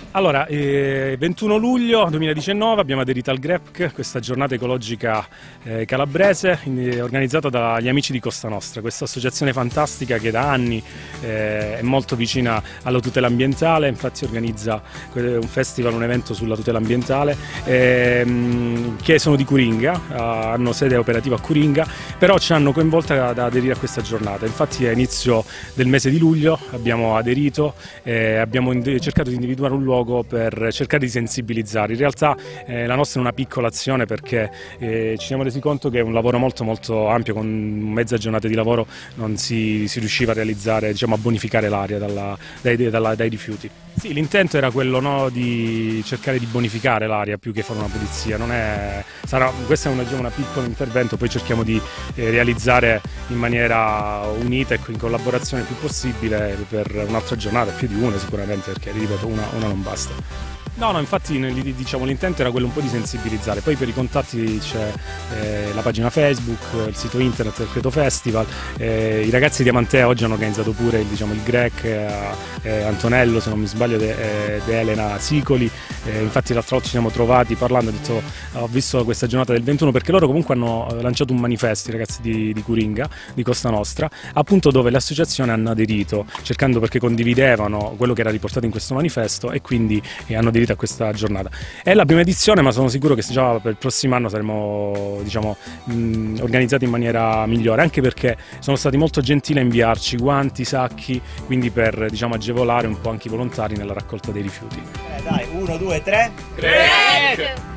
Allora, 21 luglio 2019 abbiamo aderito al GREPC, questa giornata ecologica calabrese organizzata dagli amici di Costa Nostra, questa associazione fantastica che da anni è molto vicina alla tutela ambientale, infatti organizza un festival, un evento sulla tutela ambientale, che sono di Curinga, hanno sede operativa a Curinga, però ci hanno coinvolta ad aderire a questa giornata. Infatti a inizio del mese di luglio abbiamo aderito, abbiamo cercato di individuare un luogo per cercare di sensibilizzare. In realtà la nostra è una piccola azione perché ci siamo resi conto che è un lavoro molto ampio, con mezza giornata di lavoro non si riusciva a realizzare, diciamo, a bonificare l'aria dai rifiuti. Sì, l'intento era quello, no, di cercare di bonificare l'aria più che fare una pulizia. Questo è un piccolo intervento, poi cerchiamo di realizzare in maniera unita e in collaborazione il più possibile per un'altra giornata, più di una sicuramente, perché ripeto, una non basta. No, infatti diciamo, l'intento era quello un po' di sensibilizzare, poi per i contatti c'è la pagina Facebook, il sito internet del Credo Festival, i ragazzi di Amantea oggi hanno organizzato pure il GREC, Antonello se non mi sbaglio, Elena Sicoli, infatti l'altra volta ci siamo trovati parlando, ho visto questa giornata del 21 perché loro comunque hanno lanciato un manifesto, i ragazzi di Curinga, di Costa Nostra, appunto dove le associazioni hanno aderito, cercando, perché condividevano quello che era riportato in questo manifesto e quindi hanno aderito a questa giornata. È la prima edizione, ma sono sicuro che già per il prossimo anno saremo, diciamo, organizzati in maniera migliore, anche perché sono stati molto gentili a inviarci guanti, sacchi, quindi per, diciamo, agevolare un po' anche i volontari nella raccolta dei rifiuti. Dai, 1, 2, 3. GREC!